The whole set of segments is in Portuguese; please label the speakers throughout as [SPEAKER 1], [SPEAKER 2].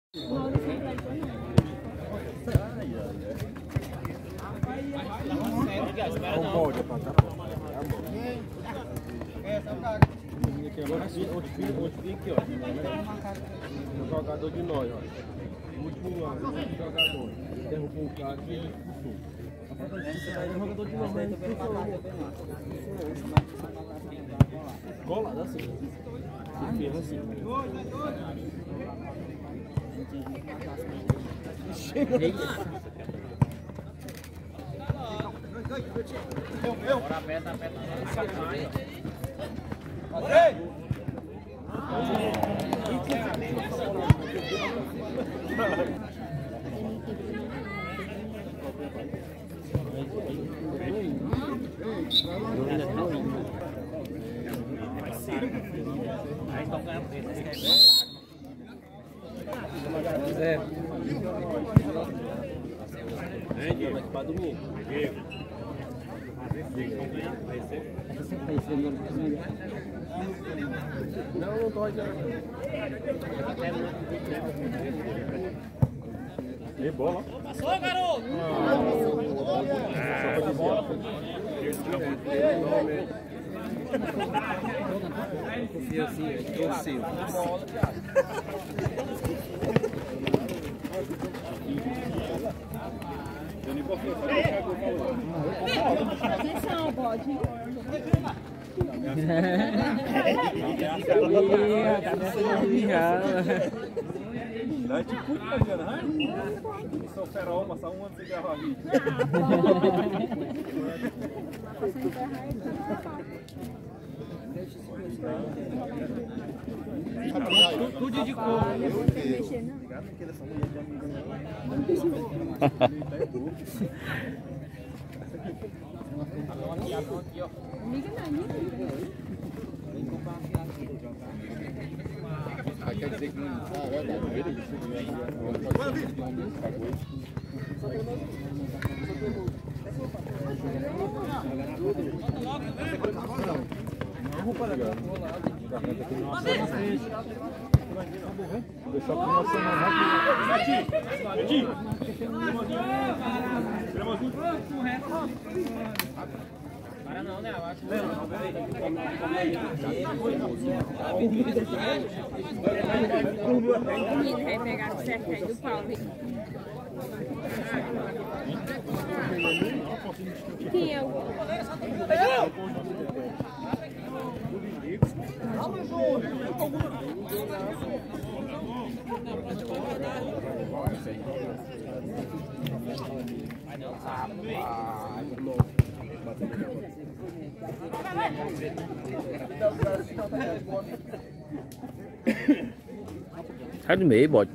[SPEAKER 1] Outro fio aqui, ó. O jogador de nós, ó. O último jogador. Derrubou o cara e ele expulsou. O jogador de nós, né? Colado assim. Fez assim. Bora, aperta. Aí estão ganhando zero. Para dormir. Não pode. E bola. Passou, garoto! Confia assim, é seu.
[SPEAKER 2] Atenção, bode.
[SPEAKER 3] Não é tipo que fazendo, né? Eu sou ferol, mas só um ano sem gravar vídeo.
[SPEAKER 1] Tudo de cor.
[SPEAKER 4] Quer dizer que não é verdade.
[SPEAKER 1] Para não, né?
[SPEAKER 2] Ele vai pegar o certo aí do Paulo. Quem é o gol?
[SPEAKER 5] Sai do meio, bode.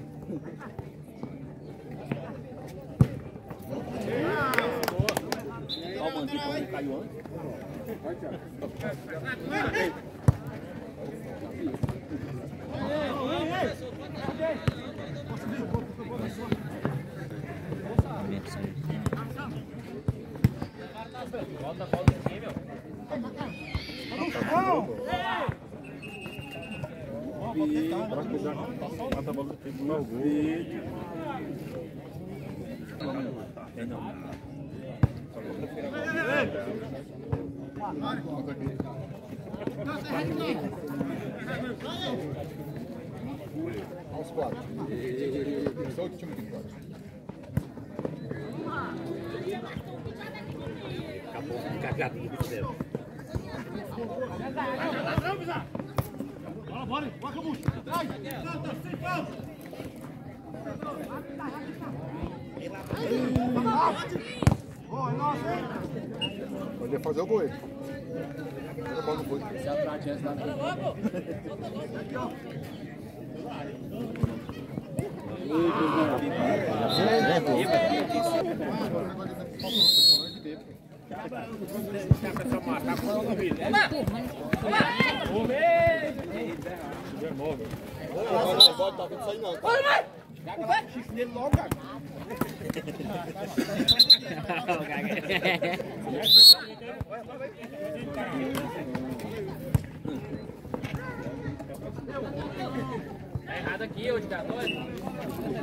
[SPEAKER 3] Olha o mandinho que caiu antes.
[SPEAKER 1] Volta a bola aqui, meu.
[SPEAKER 3] Mata a bola do tempo no gol.
[SPEAKER 4] Aos 4. Só o time de 4.
[SPEAKER 1] Acabou de cagado no bicho dela.
[SPEAKER 3] Bora, bora, Cabucho. Vai, canta, sem falta. Boa, é nosso, hein?
[SPEAKER 4] Pode fazer o gol aí. Olha a bola no gol.
[SPEAKER 1] Se atrás antes da
[SPEAKER 4] Tá vendo sair não.
[SPEAKER 3] Chifre nele logo, cara.
[SPEAKER 1] Tá errado aqui, hoje tá doido.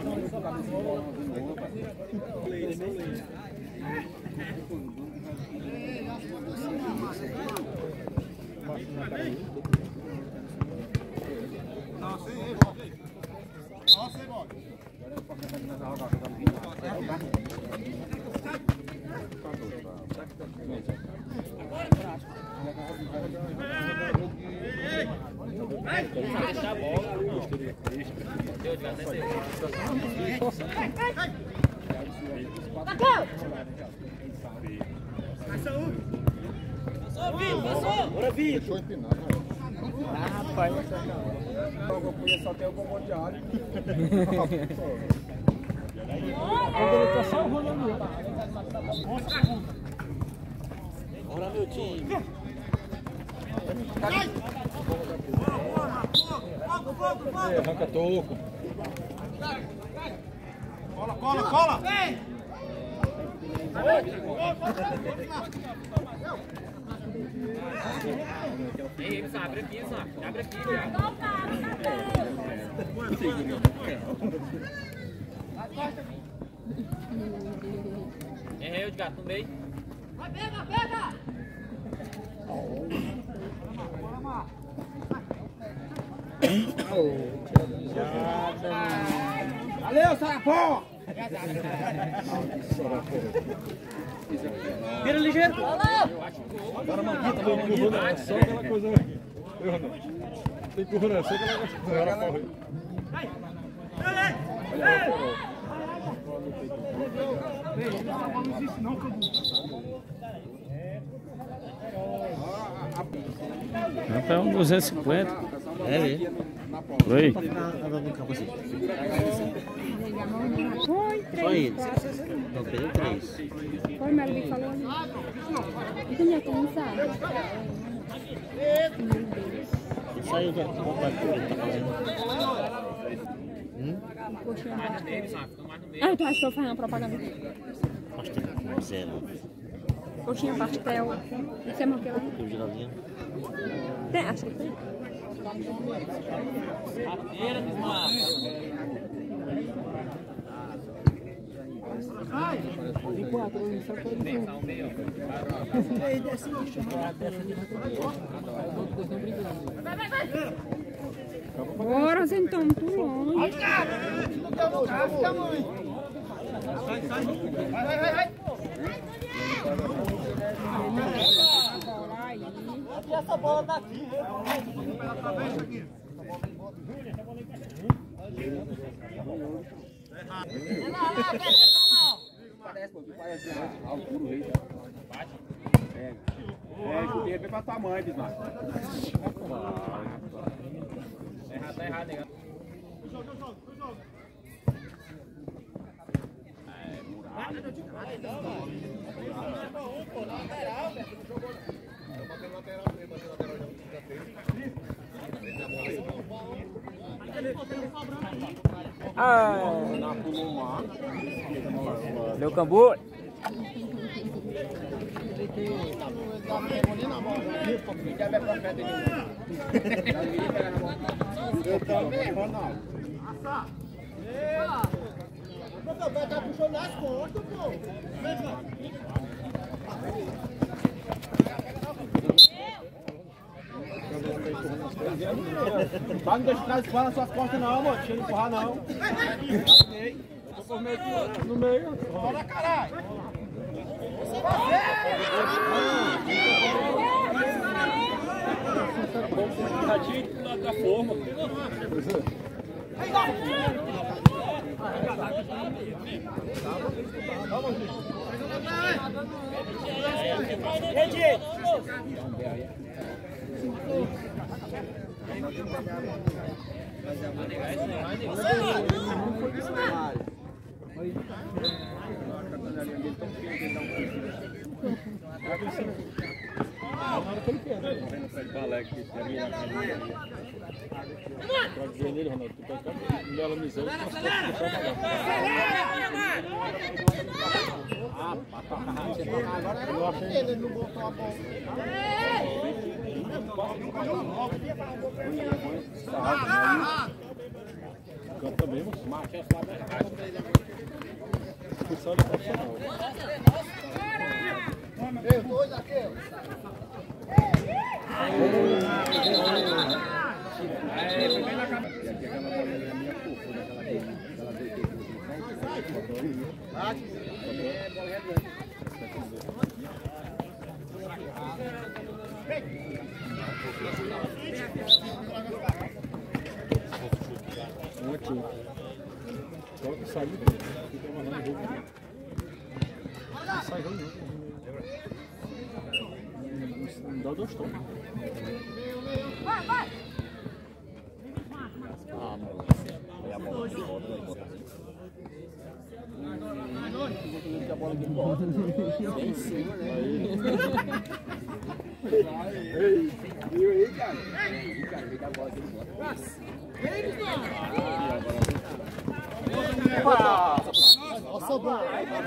[SPEAKER 4] Deixou empinado, né?
[SPEAKER 3] Ah, rapaz. Eu conheço até o comando de área.
[SPEAKER 1] Ele tá só rolando.
[SPEAKER 5] Bora, meu time.
[SPEAKER 1] Arranca toco.
[SPEAKER 3] Cola, cola, cola!
[SPEAKER 5] Ei, abre aqui, abre aqui, cara. É, eu de gato no meio. Vai, pega, pega!
[SPEAKER 3] Valeu, Sarapó!
[SPEAKER 5] Vira ligeiro!
[SPEAKER 1] Agora Manguita vai empurrando, só aquela coisa aqui. Tem empurrando, só aquela coisa.
[SPEAKER 6] Tá um 250.
[SPEAKER 5] É, velho.
[SPEAKER 6] Oi.
[SPEAKER 2] Foi,
[SPEAKER 5] Só
[SPEAKER 2] 3,
[SPEAKER 5] eles.
[SPEAKER 2] 4.
[SPEAKER 5] Não, perdeu 3.
[SPEAKER 2] Foi, mas ele falou ali. E quem é que não sabe? Meu Deus.
[SPEAKER 5] Saiu do completo que ele tá fazendo.
[SPEAKER 2] Coxinha pastel. Ah, então acho que eu vou fazer uma propaganda.
[SPEAKER 5] Acho que tem 0.
[SPEAKER 2] Coxinha pastel. Você é o que lá?
[SPEAKER 5] Tem o Geraldinho.
[SPEAKER 2] Tem, acho que tem. Bora, vocês não estão muito longe.
[SPEAKER 3] Essa bola daqui.
[SPEAKER 4] Parece Arturo Reis. É, vem pra tua mãe, Bismarck.
[SPEAKER 5] Tá errado, legal.
[SPEAKER 3] Ah, meu cambu.
[SPEAKER 4] Tá puxando as costas, pô.
[SPEAKER 3] Vai, não deixa o cara escoar nas suas costas não, amor. Deixa ele empurrar não.
[SPEAKER 1] No meio.
[SPEAKER 3] Bora, caralho.
[SPEAKER 1] Tadinho da forma.
[SPEAKER 4] Ele não botou a bola.
[SPEAKER 1] Canta mesmo. só ele é profissional.
[SPEAKER 4] Ei, dois aqui.
[SPEAKER 1] Um aqui. Agora que saiu, fica amarrando o roubo. Não sai não. Não dá 2 toques.
[SPEAKER 2] Vai, vai!
[SPEAKER 3] Ah, não. Aí a bola de volta, vai botar assim.
[SPEAKER 1] A bola de volta. Em cima, né? Ei, viu aí, cara? Ei, cara, vem da bola de volta.
[SPEAKER 4] Nossa, bola.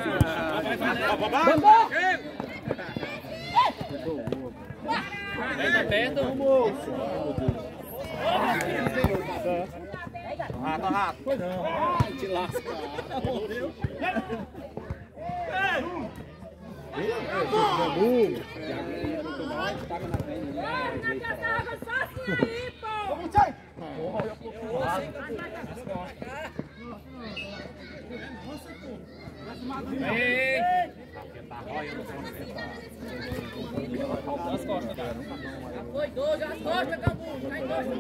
[SPEAKER 5] Vai tá perto.
[SPEAKER 3] Rato.
[SPEAKER 1] Te lasca.
[SPEAKER 5] As costas, cara. Já foi 12, as costas, acabou. Tá em 12.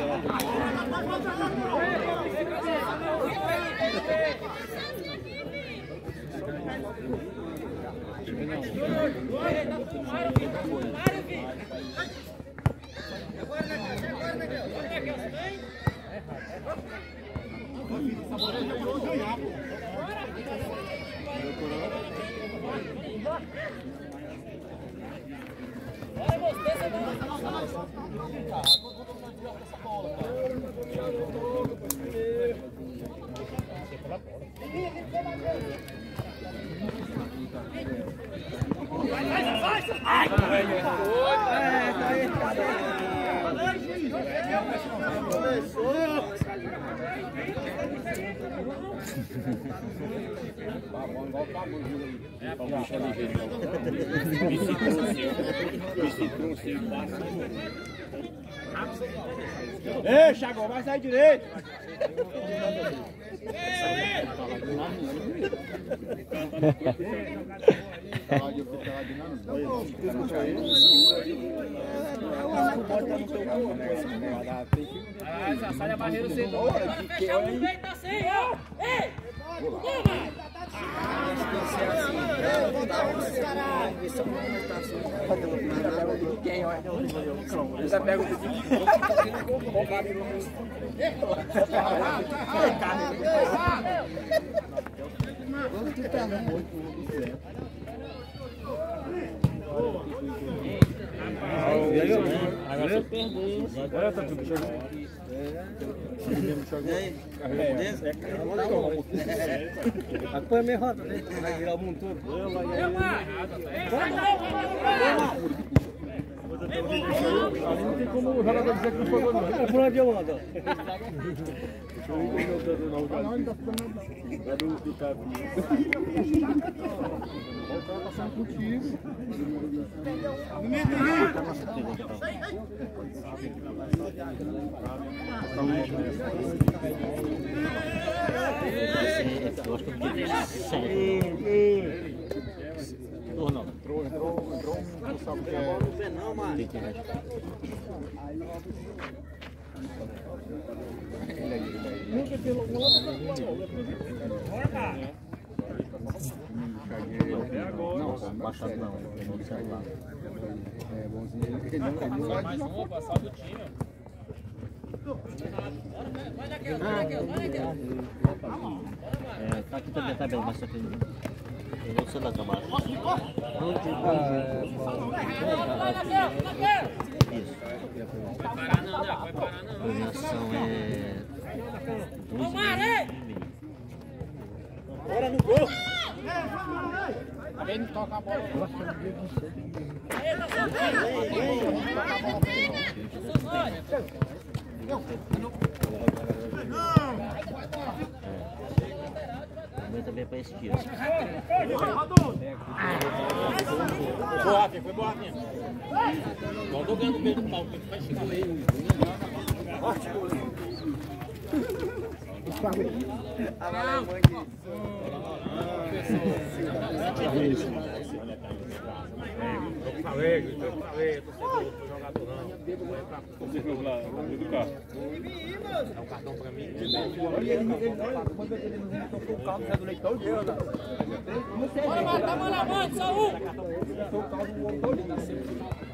[SPEAKER 1] Ei, Chagão, vai sair direito.
[SPEAKER 5] Sai a barreira, você não vai fechar o peito assim, ó. Ei! Toma!
[SPEAKER 1] Já pega o agora eu perdi. Agora tá tudo chegando. A coisa é meio rota, né? Vai virar o mundo todo. Ali não tem como o jogador dizer que não foi gol, não. É por onde eu ando? Deixa eu ir com o do Capi. O cara passando contigo.
[SPEAKER 6] Eu acho que eu fiquei 7. Não.
[SPEAKER 4] Entrou, não sabe o que é.
[SPEAKER 6] Não, mano.
[SPEAKER 1] Nunca pelo
[SPEAKER 4] Não, baixado não. É bonzinho.
[SPEAKER 5] Mais uma, passar do time. Vai naquela,
[SPEAKER 6] Tá aqui também, tá bem, mas só que eu não sei lá trabalho. Isso.
[SPEAKER 5] Vai parar não, né? Vai parar não.
[SPEAKER 6] A premiação é 12,5.
[SPEAKER 1] Bora no gol!
[SPEAKER 4] Alguém toca a bola.
[SPEAKER 6] Vai também para esse tiro.
[SPEAKER 3] Boa, foi boa, minha.
[SPEAKER 6] Não tô ganhando bem do pau, que vai chegar aí.
[SPEAKER 3] Eu falei, tô sendo jogador não. Você viu lá, do carro? É um cartão pra mim.
[SPEAKER 4] Quando ele não tocou o carro, do leitão, deu, né?
[SPEAKER 5] Bora, mano, tá mano a mano, Saúl!
[SPEAKER 4] O carro do outro ali, nasceu.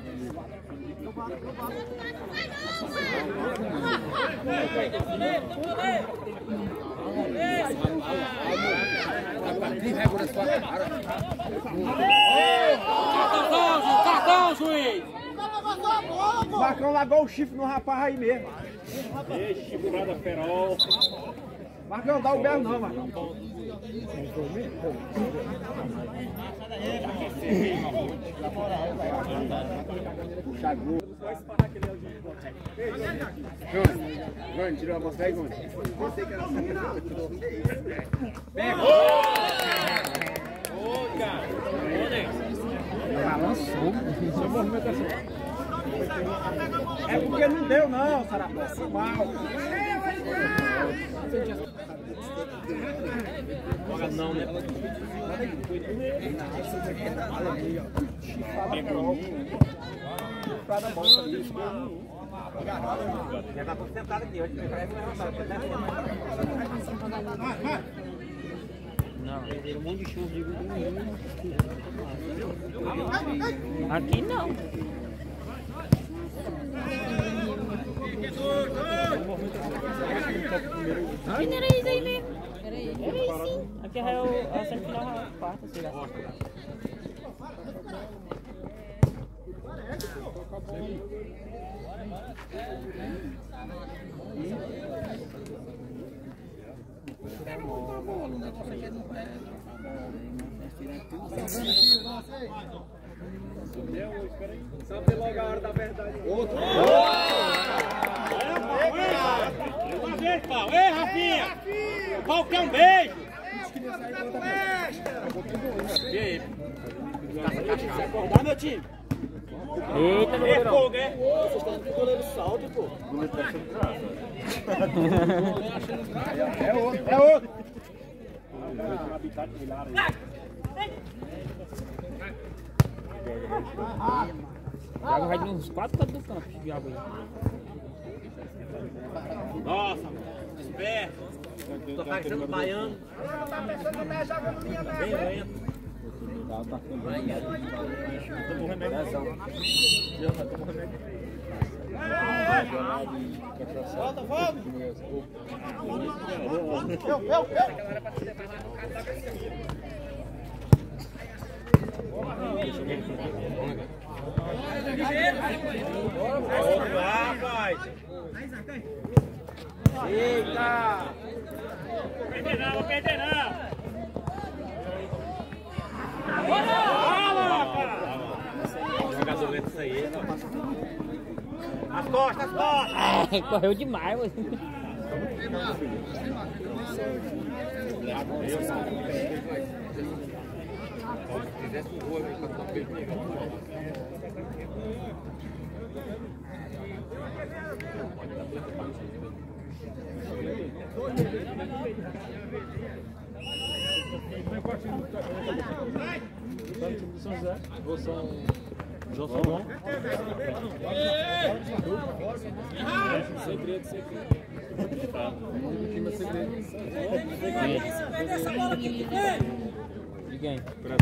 [SPEAKER 5] Cartão, juiz!
[SPEAKER 4] O Marcão largou o chifre no rapaz aí mesmo.
[SPEAKER 3] Deixa, curada ferol.
[SPEAKER 4] Marcão, dá o berro não, Marcão. Jônio, tirou a mostra aí, Jônio. Pega!
[SPEAKER 3] Ô, cara!
[SPEAKER 4] Balançou. Sua movimentação. É porque não deu não, Sarapé. Mal.
[SPEAKER 3] Não, né?
[SPEAKER 4] Já tá tudo sentado aqui, hoje me parece
[SPEAKER 6] Não, um monte de churros de aqui não.
[SPEAKER 2] Que não era isso aí mesmo? Era isso sim.
[SPEAKER 6] Aqui é o semifinal, a quarta, sei lá.
[SPEAKER 4] Sabe logo a hora da verdade. Outro.
[SPEAKER 3] Uma vez, pau. Ei, Rafinha! O pau quer um beijo! E aí? Se acordar, meu time?
[SPEAKER 6] Eita,
[SPEAKER 3] É fogo, é?
[SPEAKER 4] Vocês estão com o goleiro salto, pô. É outro, é outro.
[SPEAKER 6] Thiago vai de uns 4 cantos do campo, esse diabo aí.
[SPEAKER 3] Nossa, esperto. Tô parecendo baiano. Bem lento. Tomou remédio. Tomou remédio.
[SPEAKER 4] Volta, volta.
[SPEAKER 3] Rapaz!
[SPEAKER 4] Eita!
[SPEAKER 3] Perder não, vou perder não! Jogador lento isso aí, as costas, as costas!
[SPEAKER 6] Correu demais, mano.
[SPEAKER 3] Se fizesse um gol, ele tá perdido.
[SPEAKER 1] São José, ou São João Salomão. Segredo, segredo. O time é segredo.
[SPEAKER 5] Se perder essa bola aqui, que vem?
[SPEAKER 6] De quem?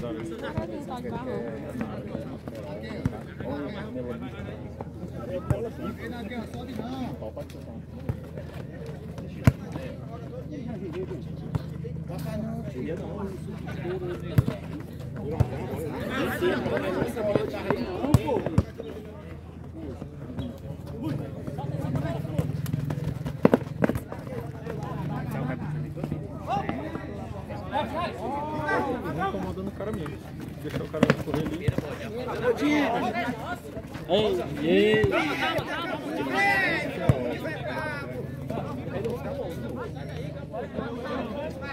[SPEAKER 1] Incomodando o cara mesmo. Deixar o cara correr ali.
[SPEAKER 6] Ei, ei.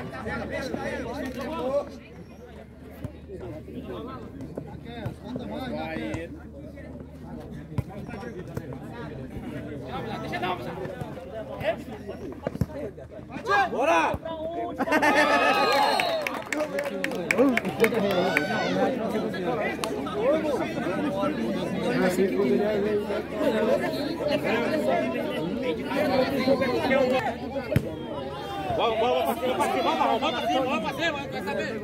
[SPEAKER 5] Bora!
[SPEAKER 3] Vamos pra cima, vai saber.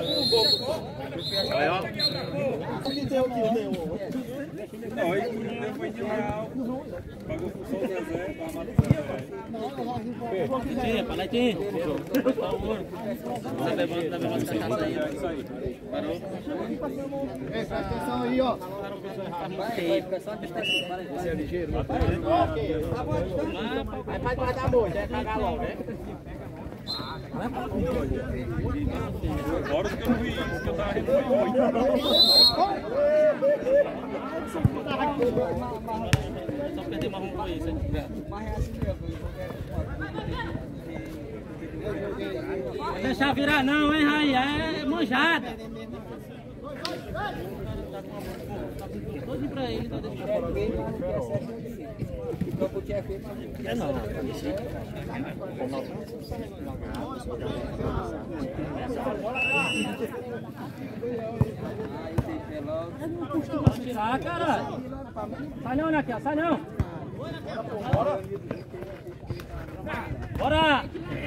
[SPEAKER 3] Aí, ó.
[SPEAKER 1] O que tem o que tem?
[SPEAKER 3] Não, aí o foi de real. Pagou por São Zezé, vai matar.
[SPEAKER 6] Sim, para lá, sim. Por favor. Tá bebendo essa cachaça aí. Parou?
[SPEAKER 4] Presta atenção aí, ó.
[SPEAKER 1] Você é ligeiro, não?
[SPEAKER 5] Vai guardar muito, vai cagar logo, né?
[SPEAKER 3] Agora que eu vi isso, que eu tava rindo muito.
[SPEAKER 6] Só perder marrom com isso, hein? Não deixar virar não, hein, Raí? É manjada. Todo pra ele, não deixa. É não. Pode tirar, caralho. Sai não, né, sai não. Bora!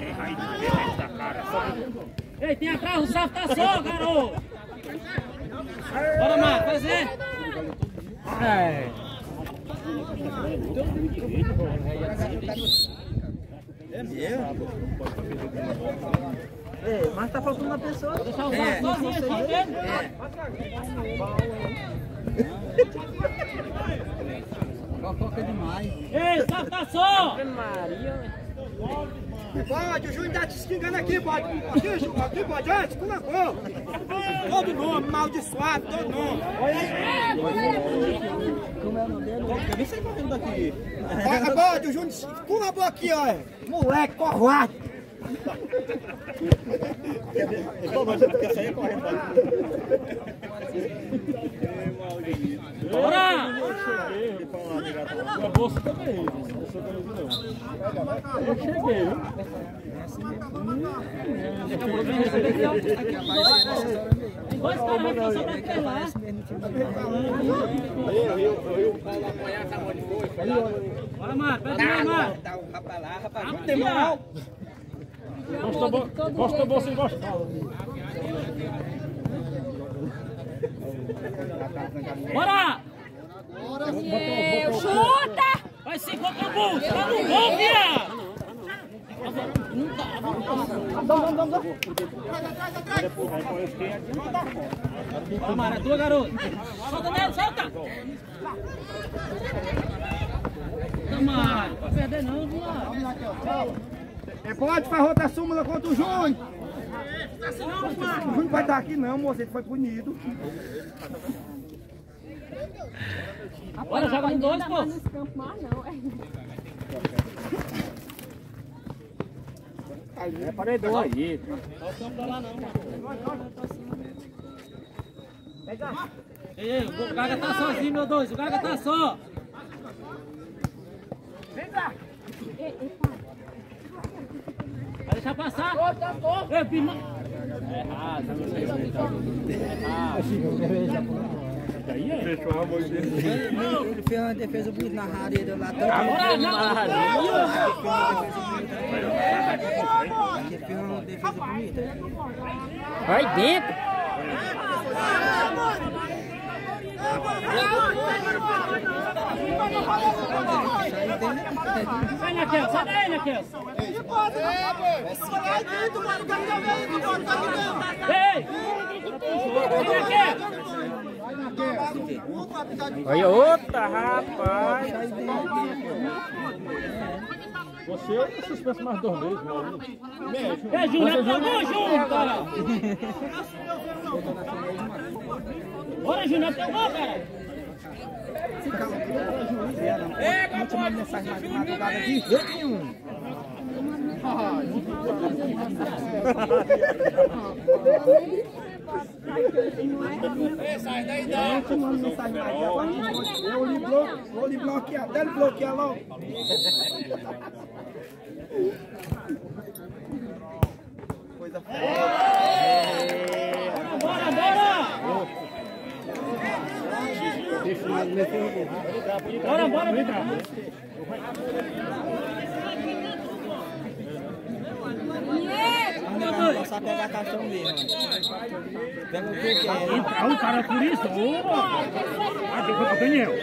[SPEAKER 6] Ei, tem atrás, o safo tá só, garoto! Bora, Marcos, fazer!
[SPEAKER 5] É mesmo? É, mas tá faltando uma pessoa.
[SPEAKER 6] Deixa o safo sozinho, só dele.
[SPEAKER 5] Fofoca demais.
[SPEAKER 6] Ei, o safo tá só!
[SPEAKER 5] Pode, o Júnior tá te xingando aqui, pode. Aqui, pode, antes, com a cor. Todo nome, amaldiçoado, todo nome. Olha aí.
[SPEAKER 4] Como é o nome dele?
[SPEAKER 5] Eu nem sei correndo daqui. Pode, o Júnior, com a boca aqui, ó. Moleque, covarde.
[SPEAKER 4] Quer sair correndo daqui?
[SPEAKER 6] Bora!
[SPEAKER 1] A bolsa também. Eu cheguei, viu?
[SPEAKER 6] Dois caras aqui só pra ter lá. Bora, Marcos, pega mais, Marcos.
[SPEAKER 5] Tá o rapaz lá, rapaz.
[SPEAKER 6] Não tem moral.
[SPEAKER 1] Gosta da bolsa e gosta.
[SPEAKER 6] Bora! Chuta! Vai se contra o bolso, tá no gol, viado! Vai, Mara, tua, garoto! Solta nele, solta! Toma, não pode perder não, viado!
[SPEAKER 5] Pode fazer outra súmula contra o Júnior. O Júnior vai estar aqui não, moço, ele foi punido.
[SPEAKER 6] Bora, joga em dois, pô!
[SPEAKER 2] Nos campos mais não,
[SPEAKER 1] É paredão aí.
[SPEAKER 6] Ei, o Gaga tá sozinho, meu dois, o Gaga tá só!
[SPEAKER 2] Ei, pai.
[SPEAKER 6] Vai deixar passar! Ei, Pima! É errado,
[SPEAKER 1] Fechou a mão dele.
[SPEAKER 5] Ele fez uma defesa bonita na área dele lá. Ele fez uma defesa bonita.
[SPEAKER 6] vai dentro! Sai, Naquel, sai daí, Naquel! Ei!
[SPEAKER 1] Olha outra, rapaz. Você é suspenso mais 2 meses, meu amigo.
[SPEAKER 6] É, Júnior, tamo junto, cara! Bora, Júnior, tamo, cara!
[SPEAKER 5] Não te mando mensagem mais de madrugada de jeito nenhum. Sai daí, não sai mais. Vou lhe bloquear, até ele bloquear logo. Coisa feia.
[SPEAKER 6] Bora, bora! Bora, bora, vem cá.
[SPEAKER 5] Não sabe pegar cartão mesmo. Pega o que é.
[SPEAKER 3] Entrar um cara por isso, ô! Daniel.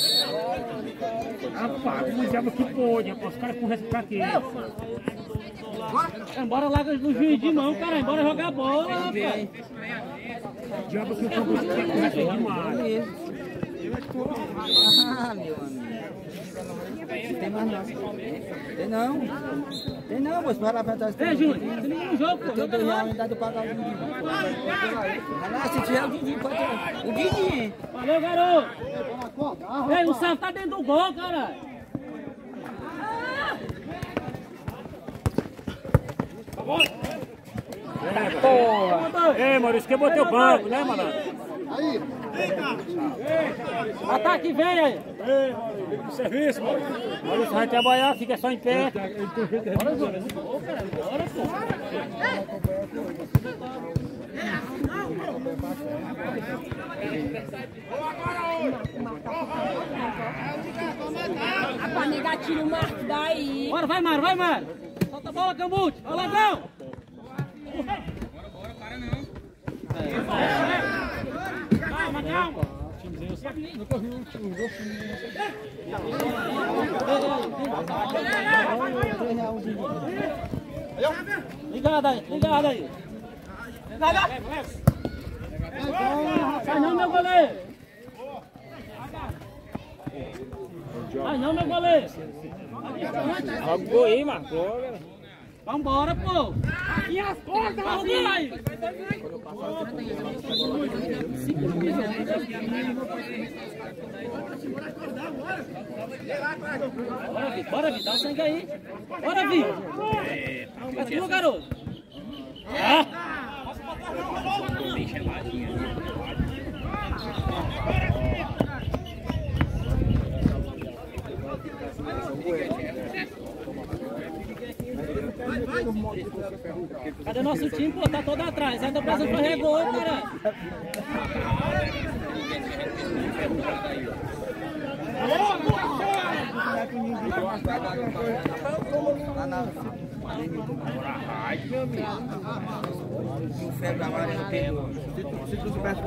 [SPEAKER 3] Rapaz, como diabo que pôde, rapaz, os caras correm pra quê?
[SPEAKER 6] Bora lá no juiz de mão, cara, bora jogar bola, rapaz.
[SPEAKER 3] Diabo que o povo corre demais.
[SPEAKER 5] Ah, meu amigo. Tem mais não. Tem não. Tem não, moço. Vai lá pra trás.
[SPEAKER 6] É, Júnior, tem nenhum jogo, pô.
[SPEAKER 5] Tem R$2 ainda do pagar o Didi. Vai lá, se tiver o Didi, pode ter. O Didi.
[SPEAKER 6] Valeu, garoto. Ei, o Sávio tá dentro do gol, cara.
[SPEAKER 3] Porra! Ei, Maurício, que botei o banco, né, malandro?
[SPEAKER 4] Aí.
[SPEAKER 6] Ataque, vem aí.
[SPEAKER 3] Ei, Maurício, serviço, Maurício. Maurício vai trabalhar, fica só em pé. Bora, Júnior.
[SPEAKER 6] Bora, pô.
[SPEAKER 2] Pra negar tira o Marco daí.
[SPEAKER 6] Bora, vai, Mário, vai, Mário. Solta a bola, Cambute. Vai, Ladrão. Calma, calma. Ligado aí, ligado aí. Sai não, meu goleiro. Sai não, meu goleiro.
[SPEAKER 3] Jogou aí, marcou.
[SPEAKER 6] Vambora, pô. E as portas, vai. Bora, Vi, dá o sangue aí. Bora, Vi. É tua, garoto. Cadê nosso time, pô? Tá todo atrás. Ainda precisa correr gol, cara.
[SPEAKER 5] O febre amarelo pegou. Se tu soubesse.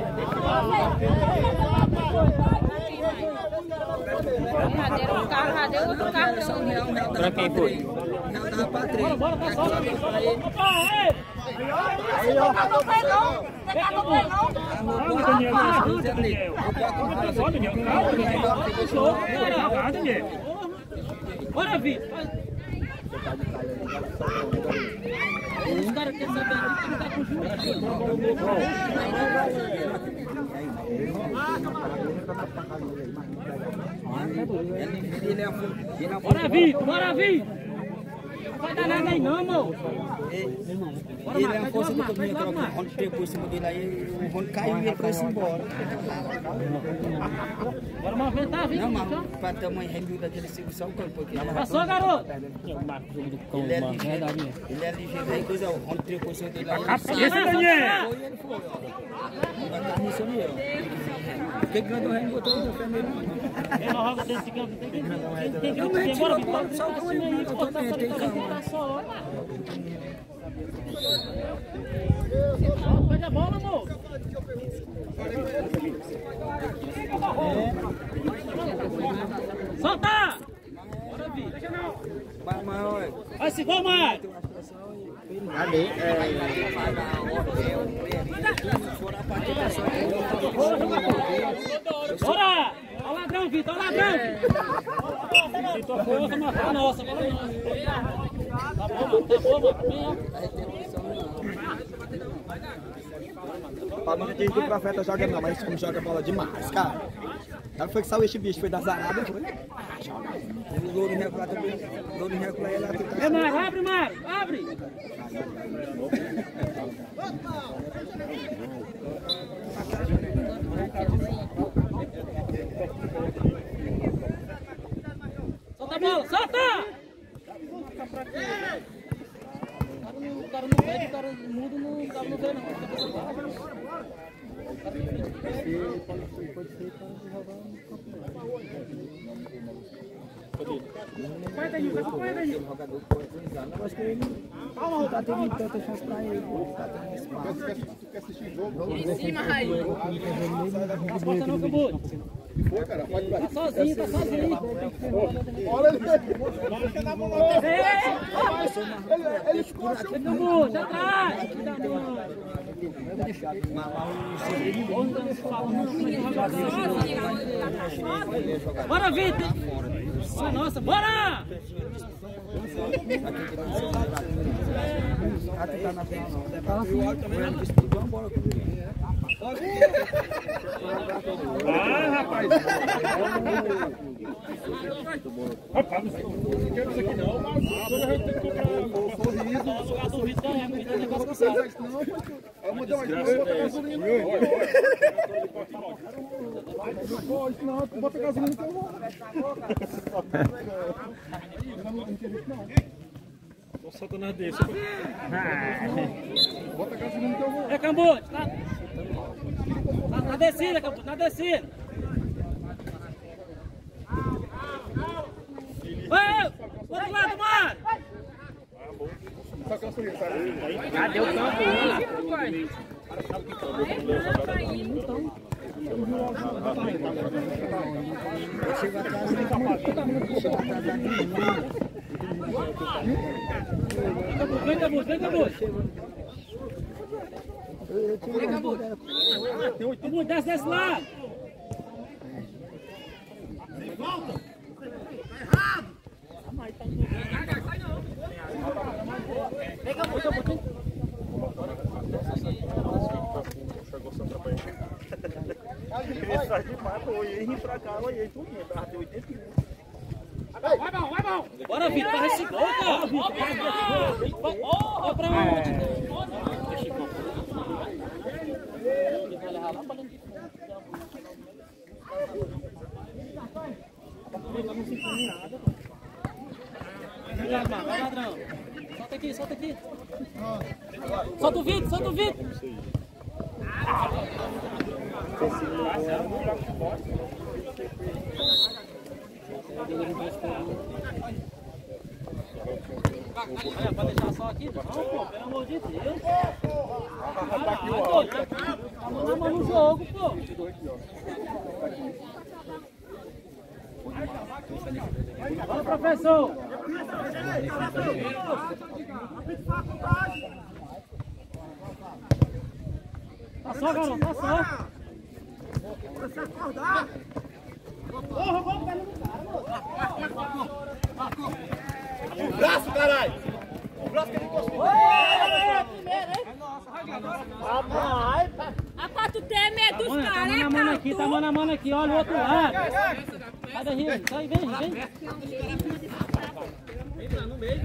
[SPEAKER 2] Cadê o carro? Cadê outro carro?
[SPEAKER 5] Pra quem foi? Não, dava pra 3.
[SPEAKER 6] Bora, tá só. Opa, ei!
[SPEAKER 2] Você não tá no pé, não? Você tá no pé, não?
[SPEAKER 3] Calma, Daniel. Calma, Daniel.
[SPEAKER 6] Bora, Vi. Os caras querem saber aqui que tá com o Júnior. Bora, Vi. Bora, Vi. Não vai dar nada aí, não, amor.
[SPEAKER 5] Ele é a força do caminho, o Rony pegou em cima dele aí, o Rony caiu e ele foi embora.
[SPEAKER 6] Bora movimentar, Vi.
[SPEAKER 5] Não, mas pra tamanho remilda dele, só o campo aqui.
[SPEAKER 6] Passou, garoto.
[SPEAKER 5] Ele é ligeiro aí, coisa, o Rony pegou em cima dele aí.
[SPEAKER 3] Cabeça, Daniel!
[SPEAKER 5] Foi e ele foi, ó. Ele vai estar nisso ali, ó. Por que que o Rony botou o enfermeiro?
[SPEAKER 6] Ele não joga dentro de campo. Tem que ir, bora, Vi. Só o caminho aí, pô. Tá só. Pega a bola, amor. Solta! Bora, Vi. Vai, se gol, Mário. Bora! Olha o ladrão, Vitor, olha o ladrão! Vitor, força, mas tá nossa, bola nossa. Tá bom, mano.
[SPEAKER 5] O Palmeiras diz que o Profeta joga não, mas esse time joga bola demais, cara. Ela foi que saiu esse bicho, foi da zarada, foi? O louro regular também. O louro regular ela tem.
[SPEAKER 6] É, Mário, abre, Mário, abre! Solta a bola, solta! O cara não pede, o cara muda, o cara não vê não.
[SPEAKER 2] Vai daí, vai daí.
[SPEAKER 5] O jogador pode utilizar. Eu acho que ele não tá tendo tanta chance pra ele. Tá tendo espaço.
[SPEAKER 4] Tu quer assistir jogo?
[SPEAKER 2] Em cima, Raí.
[SPEAKER 6] As portas não, acabou.
[SPEAKER 4] Foi, cara. Pode pra
[SPEAKER 6] Tá sozinho, tá sozinho.
[SPEAKER 4] Olha ele.
[SPEAKER 6] Ele acabou, já atrás. Bora, Vitor! Nossa, bora!
[SPEAKER 5] Tá na final, não. O áudio também não disputou uma bola comigo.
[SPEAKER 3] Ah, rapaz! Rapaz, não quero isso aqui não, mas toda vez que tem que comprar
[SPEAKER 6] O lugar do Vitor é um negócio cansado.
[SPEAKER 4] Eu mandei uma bota gasolina. Não, bota gasolina que eu vou.
[SPEAKER 3] Tô satanás desse.
[SPEAKER 4] Bota gasolina que eu vou.
[SPEAKER 6] É, Cambote, na descida, Cambote, na descida. Ô, outro lado, Mário.
[SPEAKER 4] Só gasolina, sabe?
[SPEAKER 6] Cadê o campo?
[SPEAKER 5] Chega atrás, ele tá matando. Chega atrás daqui.
[SPEAKER 6] Vem, Cambote, vem, Cambote. Cambote, desce desse lado. Vem, Cambote, Cambote.
[SPEAKER 3] Ele sai demais, pô. Eu ia rir pra cá, olhei tudo, tava até 81.
[SPEAKER 6] Vai bom! Bora, Vitor, faz esse gol, cara! Ó pra onde? Ele vai levar lá pra dentro de fundo. Ele não se põe nada. Cuidado, mano, vai, ladrão. Solta aqui, solta aqui. Solta o Vitor, solta o Vitor. Olha, pode deixar só aqui? Não, pô, pelo amor de Deus. Tá mandando no jogo, pô. Bora, professor. Tá só, garoto, tá só.
[SPEAKER 5] Você acordar!
[SPEAKER 3] O braço, caralho! O braço que ele encostou!
[SPEAKER 2] Rapaz, tu tem medo dos
[SPEAKER 6] Tá
[SPEAKER 2] caras,
[SPEAKER 6] mano a mano aqui, tá mano a mano aqui, olha o outro lado. Sai daí, sai, vem. Vem lá no meio,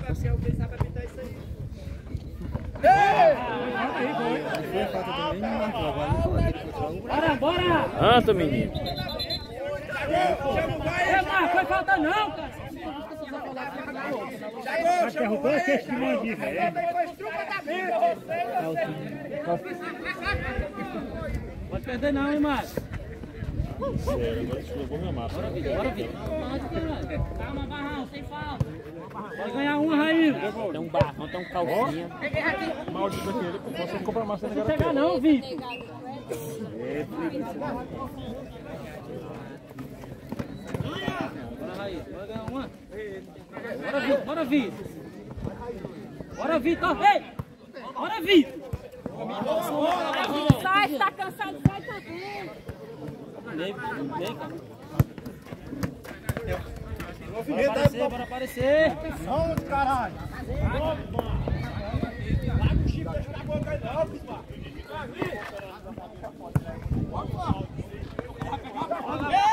[SPEAKER 6] Bora!
[SPEAKER 1] Anta, menino.
[SPEAKER 6] Marcos, vai faltar não, cara.
[SPEAKER 3] Derrubou esse testemunho aqui, velho.
[SPEAKER 6] Pode perder não, hein, Marcos.
[SPEAKER 1] Bora,
[SPEAKER 6] Vitor. Calma, Barrão, sem falta. Pode ganhar uma, Raí.
[SPEAKER 1] Tem um barrão, tem um calcinha.
[SPEAKER 3] Maldito aquele, você compra massa
[SPEAKER 6] Não chegar não, Vitor. Bora, Raí, pode ganhar uma. Bora, Vitor. Bora, Vitor. Ei! Bora, Vitor.
[SPEAKER 2] Sai, tá cansado, sai também.
[SPEAKER 6] Vem, cara. Bora aparecer.
[SPEAKER 3] Não, caralho! Vai com o Chico, deixa na boca aí não, pessoal!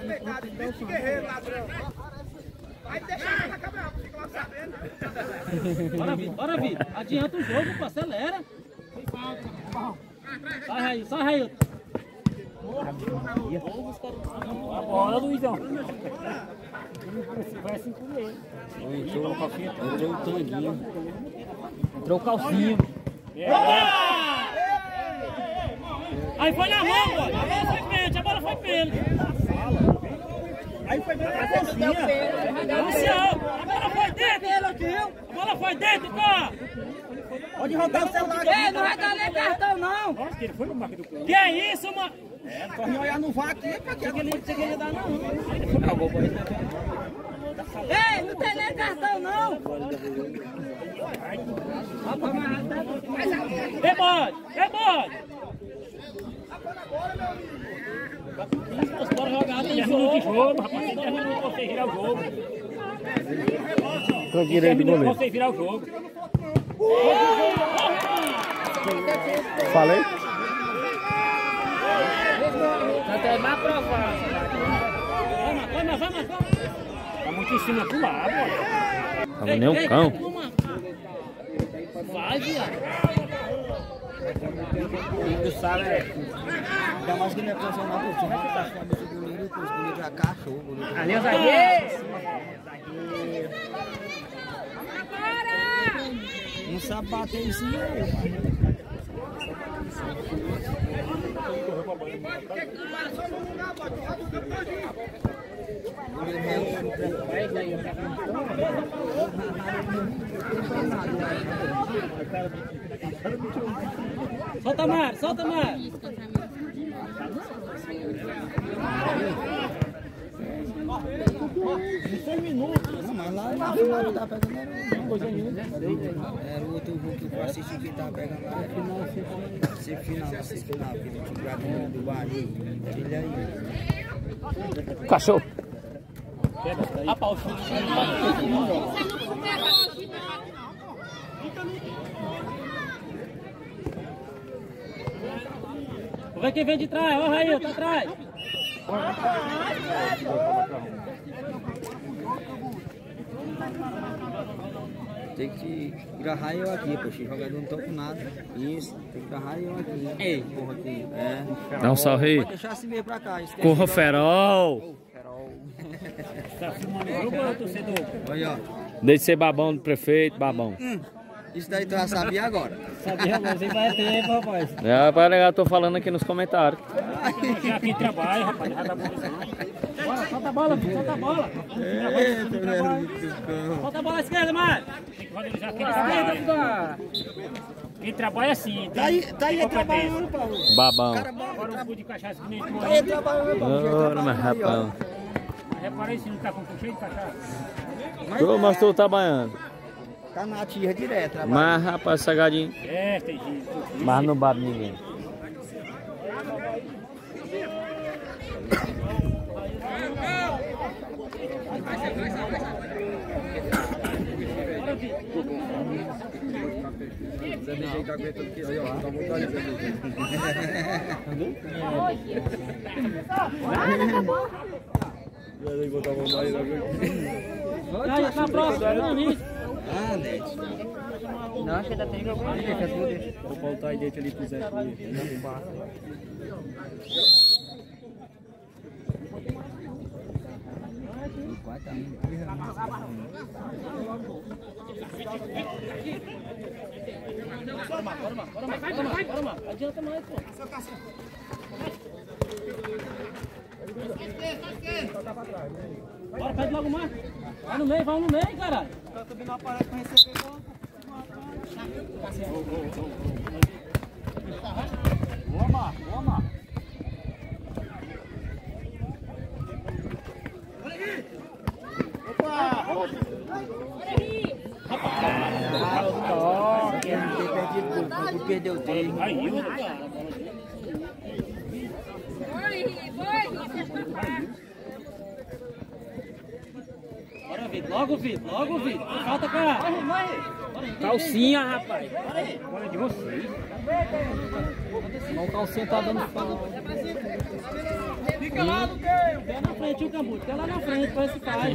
[SPEAKER 5] respeitado, esse guerreiro, ladrão. Vai deixar na câmera, fica lá sabendo.
[SPEAKER 6] Bora, Vitor. Adianta o jogo, pô, acelera. Sai, Raí, sai, Raí. A bola, Luizão. Vai assim com ele. Entrou o tanguinho. Entrou o calcinho. Aí foi na mão, pô. A bola foi pênalti. Aí foi pela calcinha. Luciano, a bola foi dentro. A bola foi dentro, pô. Pode rodar o celular. Ei, não vai dar nem cartão, não. Nossa, que ele foi no marco do clube. Que é isso, mano?
[SPEAKER 5] Corre olhar no VAR aqui, pra que ele
[SPEAKER 6] queria dar, não.
[SPEAKER 2] Ei, não tem nem cartão, não.
[SPEAKER 6] Rebode. Bora jogar, tem jogo, rapaz. Tem 10 minutos pra você virar o jogo.
[SPEAKER 1] Com direito do goleiro.
[SPEAKER 6] Você virar o jogo.
[SPEAKER 1] Falei?
[SPEAKER 6] Até mais provável. Vai. Tá muito em cima do lado, ó.
[SPEAKER 1] Tava nem um cão.
[SPEAKER 6] Vai, viado. O Sala é.
[SPEAKER 5] Ainda mais que não é profissional, porque vai ficar chamando esse goleiro, os goleiros já cachorro.
[SPEAKER 6] Ali é o zagueiro.
[SPEAKER 5] Não sabe bater em cima.
[SPEAKER 6] Solta, Mar.
[SPEAKER 5] Não, mas lá na final não tá pegando era o outro jogo que eu assisti que tá pegando lá. Semifinal, que ele tinha do Bahia. Ele aí.
[SPEAKER 1] Cachorro.
[SPEAKER 6] Vamos ver quem vem de trás, ó, Raí, tá atrás.
[SPEAKER 5] Tem que agarrar eu aqui, poxa, os jogadores não estão com nada. Isso, tem que agarrar eu aqui. Ei, porra aqui. É.
[SPEAKER 1] Dá um salve aí.
[SPEAKER 5] Pode deixar assim meio pra cá.
[SPEAKER 1] Corra, Ferol.
[SPEAKER 6] Tá filmando o jogo, torcedor?
[SPEAKER 5] Olha, ó.
[SPEAKER 1] Deixa de ser babão do prefeito, babão.
[SPEAKER 5] Isso daí tu já sabia agora.
[SPEAKER 6] Sabia, mas vai tempo, rapaz.
[SPEAKER 1] É, rapaz, eu tô falando aqui nos comentários.
[SPEAKER 6] Você aqui trabalha, rapaz, já dá posição. Bora, solta a bola, filho, solta a bola. Solta a bola à esquerda, Mário. Tem que valorizar quem trabalha. Quem trabalha assim.
[SPEAKER 5] Tá aí trabalhando, Paulo.
[SPEAKER 1] Babão.
[SPEAKER 6] Agora o cu de cachaça que nem tu
[SPEAKER 5] Tá aí
[SPEAKER 6] aí.
[SPEAKER 5] trabalhando, Paulo.
[SPEAKER 1] Ora, mas rapaz.
[SPEAKER 6] Reparei se não tá com cu cheio de cachaça.
[SPEAKER 1] Mas tô trabalhando.
[SPEAKER 5] Tá na tia direto, trabalhando.
[SPEAKER 1] Mas, rapaz, sagadinho.
[SPEAKER 6] É, tem jeito.
[SPEAKER 1] Mas não babo ninguém.
[SPEAKER 4] Zé DJ tá aguentando aqui, olha, ó, tá vontade de e aí, botar a mão aí,
[SPEAKER 6] Aí, na próxima, não, isso.
[SPEAKER 5] Ah, Nete.
[SPEAKER 6] Não, acho que ainda tem jogo.
[SPEAKER 1] Vou voltar aí dentro ali pro Zé.
[SPEAKER 6] Bora, mano. Adianta mais, pô. Bora, pede logo mais. Vai no meio, caralho. Boa, Mar.
[SPEAKER 5] Não perdeu o tempo. Bora, Vitor. Logo, Vitor. Falta, cara.
[SPEAKER 6] Calcinha, rapaz. Olha de vocês. O calcinha tá dando falta. Fica lá no teu. Pé na frente, o Cambuto. Fica lá na frente, pra esse cara.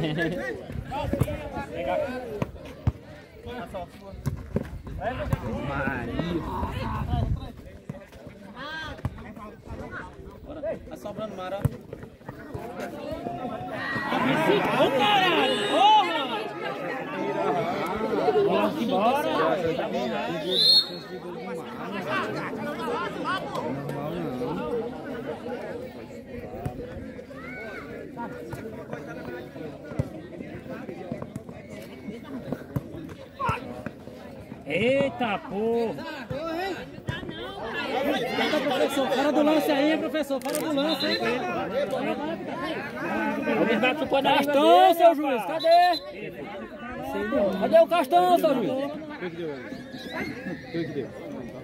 [SPEAKER 6] Maria. Tá sobrando Mara. Ô caralho! Porra! Vamos embora! Eita porra! Professor, fora do lance aí, professor, fora do lance aí. Castão, seu juiz, cadê? Cadê o Castão, seu juiz?
[SPEAKER 1] Que deu?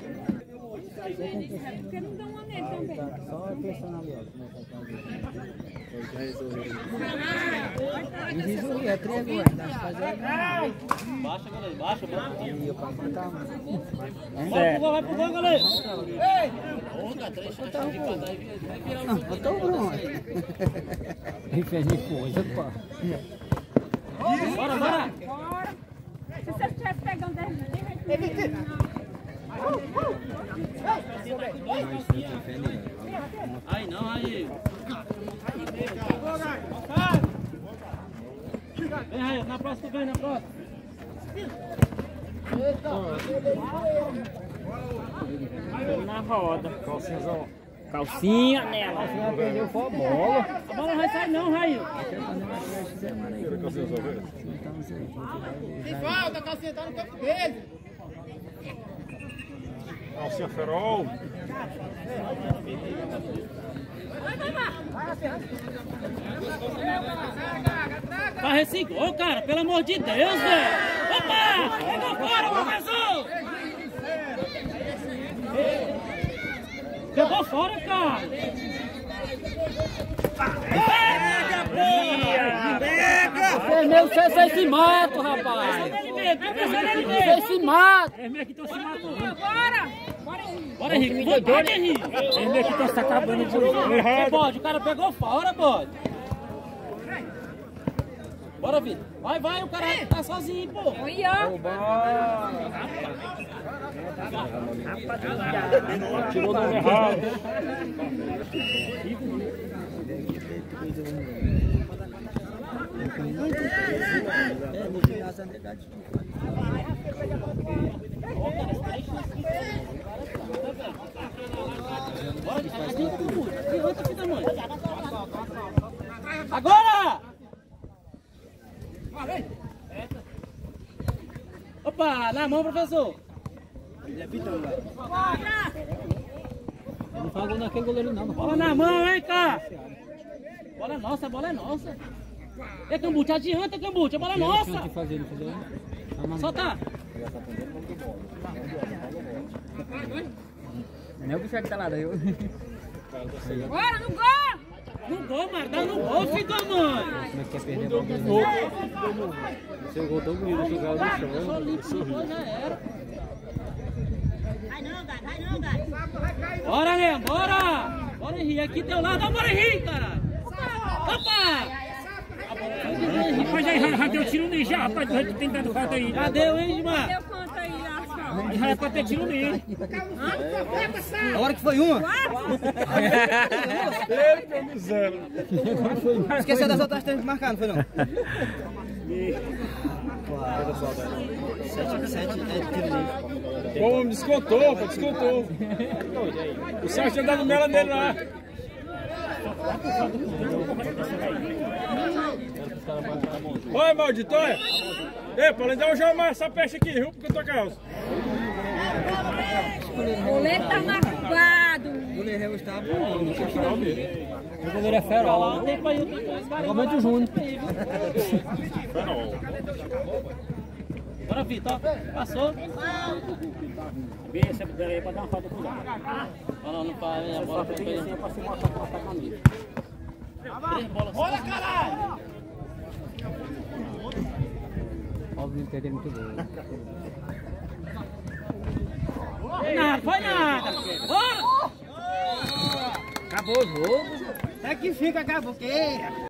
[SPEAKER 2] Porque não dá uma nele também.
[SPEAKER 6] Só pensando ali, ó. É 3 gols, dá pra fazer. Baixa, galera, baixa, baixa. Vai pro gol, galera. Ei! Botou o Bruno. Ele fez de coisa, pá. Bora, bora.
[SPEAKER 2] Se você estiver pegando 10 minutos,
[SPEAKER 6] Aí não, aí. Vem aí, na próxima, vem na próxima. Na roda. Calcinhazão. Calcinha nela. Calcinha perdeu foi a bola. A bola não vai sair não, Raio.
[SPEAKER 5] Se falta, a calcinha tá no campo dele.
[SPEAKER 3] Calcinha Ferol.
[SPEAKER 6] Faz esse gol, cara, pelo amor de Deus, velho. Opa! Pegou fora, professor! Pegou fora, cara! Pega, porra! Pega! Vocês se matam, rapaz! Vocês se matam! É meio que estão se matando. Bora, Henrique! Bora, Henrique! É meio que estão se acabando de jogo. Bode, o cara pegou fora, Bode! Bora, Vitor! Vai, o cara tá sozinho, pô!
[SPEAKER 3] Tirou do errado.
[SPEAKER 6] Agora! Opa, na mão, professor! Não faz gol naquele goleiro não. Bola na mão, hein, cara! Bola nossa, a bola é nossa! É Cambucha, adianta, Cambucha, a bola é nossa! Solta! Não é o bicho que tá lá, daí.
[SPEAKER 2] bora no gol!
[SPEAKER 6] No gol, mano, dá no gol, filho da mãe! Como é que quer perder a bola? Seu gol tão bonito, jogar no chão. Só limpo, já era.
[SPEAKER 2] Vai não, Gai.
[SPEAKER 6] Bora, Leão, bora! Bora, Henrique, aqui teu lado, bora, Henrique, cara! Opa! Rapaz, já deu tiro nele já, rapaz, tentando falta aí. Já deu, hein, Gilmar?
[SPEAKER 2] Deu conta aí, Asfalto.
[SPEAKER 6] Já é pra ter tiro nele.
[SPEAKER 5] A hora que foi uma. Esqueceu das outras três marcadas, não foi não? 7
[SPEAKER 3] Pô, descontou, pô, descontou. O Sérgio tinha dado mela nele lá. Oi, maldito, olha. Ei, Paulo, ainda vou chamar essa peste aqui, viu? Porque eu tô calça.
[SPEAKER 2] O goleiro tá machucado.
[SPEAKER 5] O goleiro está bom, não sei o dele.
[SPEAKER 6] O goleiro é Ferol. Tem pra ir outra coisa. Igualmente o Júnior. Bora, Vitor. Passou. Bem, essa daí é pra dar uma falta pro lado. Olha, não para, a bola foi bem pra se mostrar com a camisa. 3 bolas. Olha, caralho!
[SPEAKER 7] Óbvio que é muito bom.
[SPEAKER 6] Nada, foi nada. Bora!
[SPEAKER 7] Acabou o jogo.
[SPEAKER 6] É que fica a caboqueira.